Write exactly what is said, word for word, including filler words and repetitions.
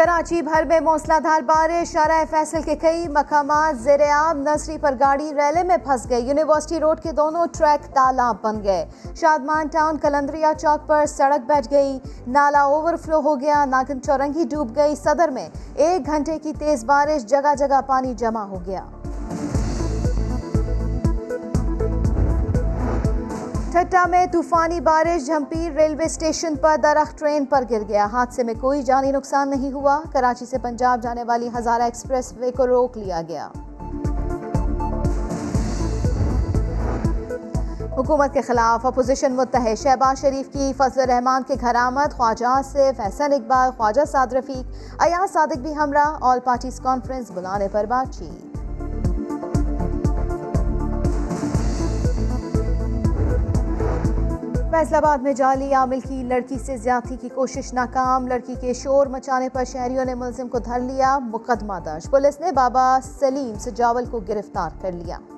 कराची भर में मूसलाधार बारिश, शारा फैसल के कई मकामात ज़ेर-ए-आब, नर्सरी पर गाड़ी रैले में फंस गई। यूनिवर्सिटी रोड के दोनों ट्रैक तालाब बन गए। शादमान टाउन कलंदरिया चौक पर सड़क बैठ गई, नाला ओवरफ्लो हो गया, नागिन चौरंगी डूब गई। सदर में एक घंटे की तेज बारिश, जगह जगह पानी जमा हो गया। ठट्टा में तूफानी बारिश, झंपीर रेलवे स्टेशन पर दरख्त ट्रेन पर गिर गया। हादसे में कोई जानी नुकसान नहीं हुआ। कराची से पंजाब जाने वाली हजारा एक्सप्रेस वे को रोक लिया गया। हुकूमत के खिलाफ अपोजिशन मुत्तहद, शहबाज शरीफ की फजल रहमान के घर आमद, ख्वाजा आसिफ, एहसन इकबाल, ख्वाजा साद रफीक, अयाज सादिक भी हमरा। ऑल पार्टीज कॉन्फ्रेंस बुलाने पर बातचीत। फैसलाबाद में जाली आमिल की लड़की से ज्यादती की कोशिश नाकाम। लड़की के शोर मचाने पर शहरियों ने मुलजिम को धर लिया। मुकदमा दर्ज, पुलिस ने बाबा सलीम सजावल को गिरफ्तार कर लिया।